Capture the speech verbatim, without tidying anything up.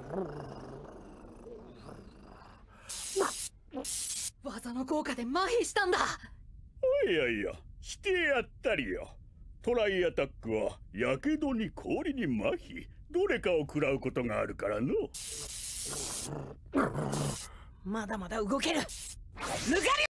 技の効果で麻痺したんだ。 いやいや、してやったりよ。トライアタックはやけどに氷に麻痺、どれかを食らうことがあるからの。 まだまだ動ける。ルカリオ